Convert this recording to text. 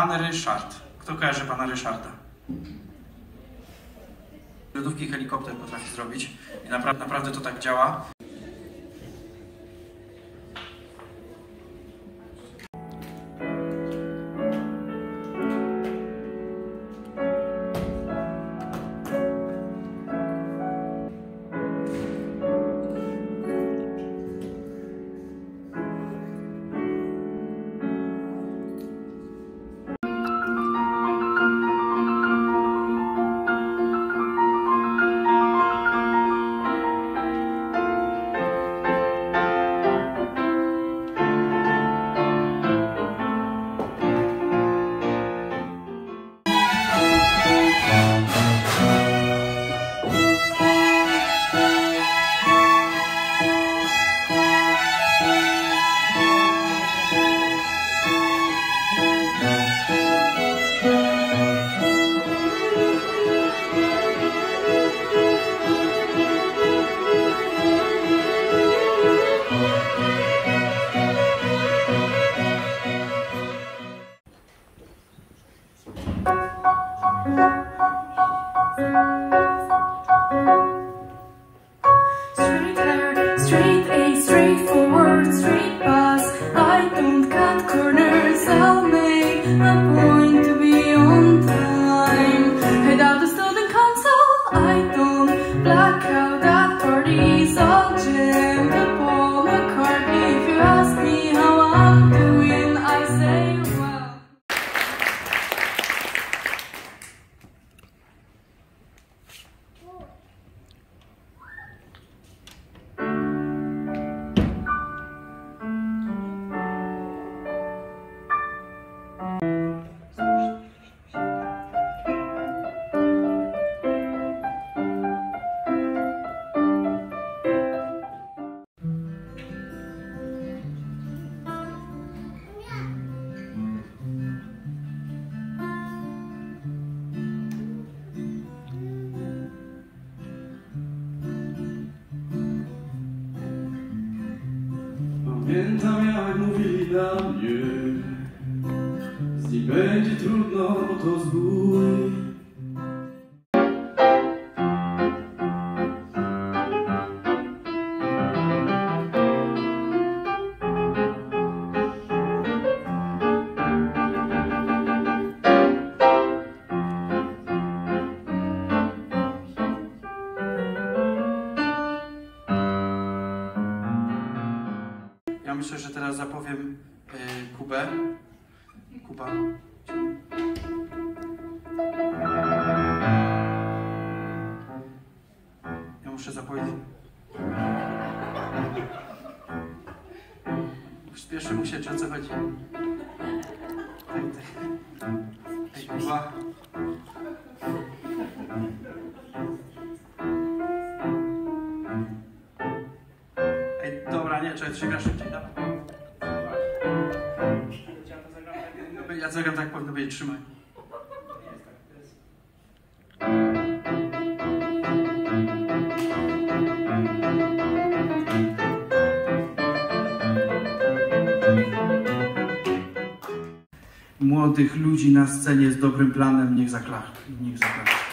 Pan Ryszard. Kto kojarzy pana Ryszarda? Lodówki helikopter potrafi zrobić i naprawdę to tak działa. Straight hair, straight A, straight forward, straight pass. I don't cut corners, I'll make a point to be on time. Head out the student council, I don't black out at parties. I'll jam the Paul McCartney. If you ask me how I'm doing, I say well. Pamiętam, jak mówili na mnie, z nim będzie trudno, bo to zbój. Ja myślę, że teraz zapowiem Kubę. Kuba. Ja muszę zapowiedzieć. Spieszę mu się, czy o co chodzi. Hej, Kuba. Ej, dobra, nie, czekaj, trzeba szybciej, dobra. Ja zagram tak, powinno być, trzymaj. Młodych ludzi na scenie z dobrym planem niech zaklapie.